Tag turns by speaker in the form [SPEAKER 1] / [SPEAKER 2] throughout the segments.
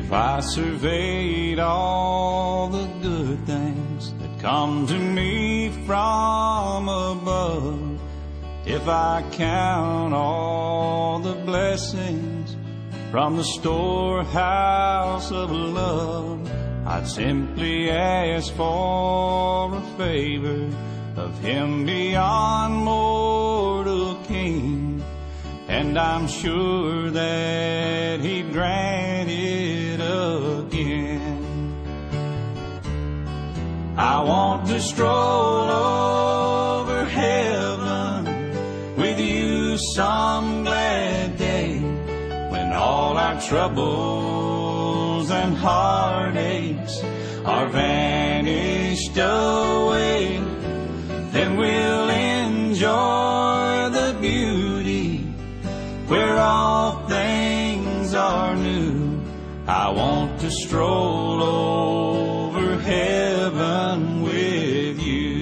[SPEAKER 1] If I surveyed all the good things that come to me from above, if I count all the blessings from the storehouse of love, I'd simply ask for a favor of Him beyond mortal king, and I'm sure that He'd grant it again. I want to stroll over heaven with you some glad day, when all our troubles and heartaches are vanished away. Then we'll enjoy the beauty where all things are new. I want to stroll over heaven with you.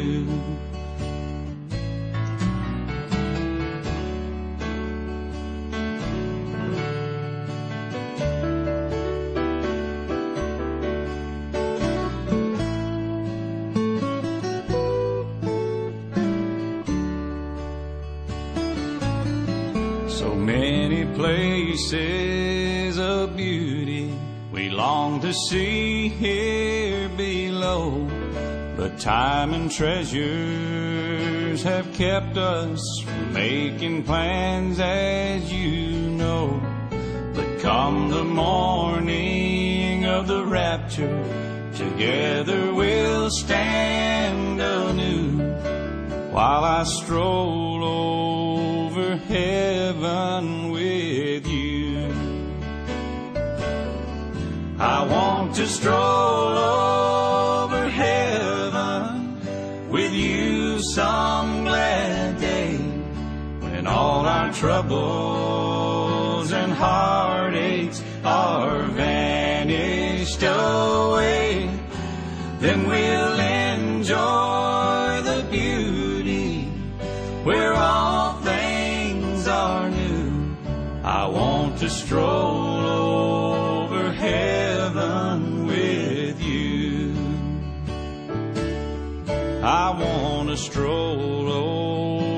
[SPEAKER 1] So many places of beauty we long to see here below, but time and treasures have kept us from making plans, as you know. But come the morning of the rapture, together we'll stand anew, while I stroll over heaven with you. I want to stroll over heaven with you some glad day, when all our troubles and heartaches are vanished away. Then we'll enjoy the beauty where all things are new. I want to stroll over heaven with you. I want to stroll over